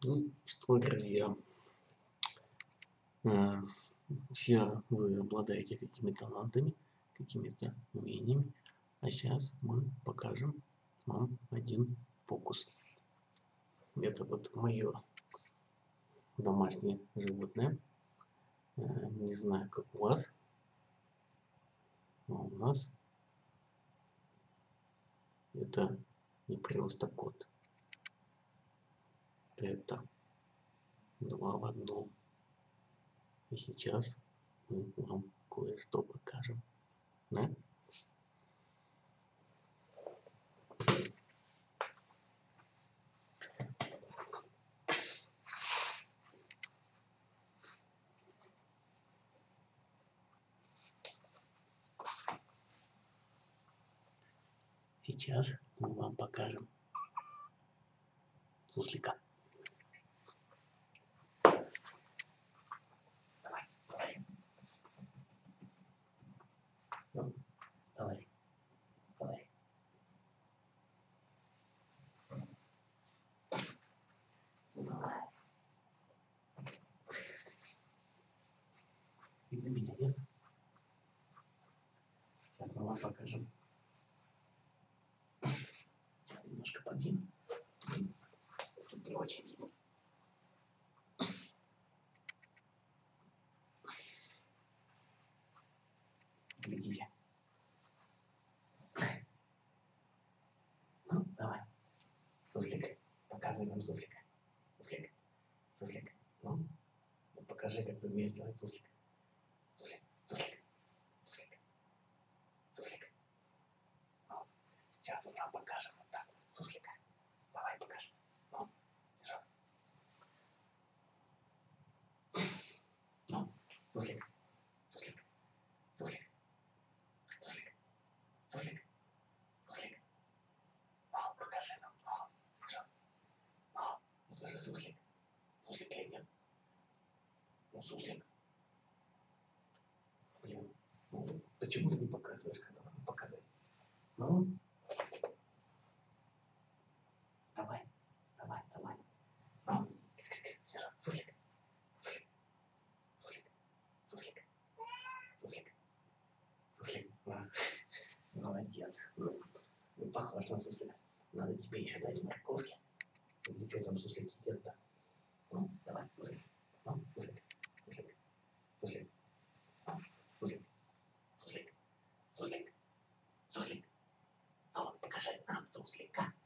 Ну что, друзья, э, все вы обладаете какими талантами, какими-то умениями, а сейчас мы покажем вам один фокус. Это вот мое домашнее животное. Не знаю, как у вас, но у нас это не просто кот. Это два в одном. И сейчас мы вам кое-что покажем. Да? Сейчас мы вам покажем суслика. Давай, залазь. Ну, залазь. Залазь. Залазь. Видно меня, нет? Сейчас мы вам покажем. Сейчас немножко подвину. Тут не очень видно. Глядите. Ну, давай. Суслик. Показывай нам суслика. Суслик. Суслик. Ну, покажи, как ты умеешь делать суслик. Суслик. Суслик. Суслик. Суслик. Ну, сейчас он нам покажет вот так. Суслика. Давай покажи. Ну, держи. Ну, суслик. Суслик. Суслик. Суслик. Суслик. Суслик. Ну, покажи нам. Ну, держи. Ну, это же суслик. Суслик или нет? Ну, суслик. Блин, ну, почему ты не показываешь, когда надо показать? Ну, давай, давай, давай. Ну, кис-кис-кис, держи, суслик. Суслик. Суслик. Суслик. Суслик. Суслик. Молодец. Ну, похож на суслика. Надо тебе еще дать морковки. Или что там суслик едят-то? Ну, давай, суслик. Ну, суслик. Суслик. Суслик. Суслик. Суслик. Суслик. Суслик. Ну, покажи нам суслика.